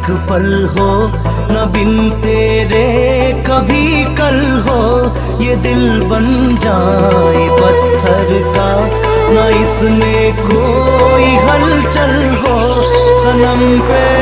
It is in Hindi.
एक पल हो, न बिन तेरे कभी कल हो। ये दिल बन जाए पत्थर का, न इसमें कोई हलचल हो। सनम पे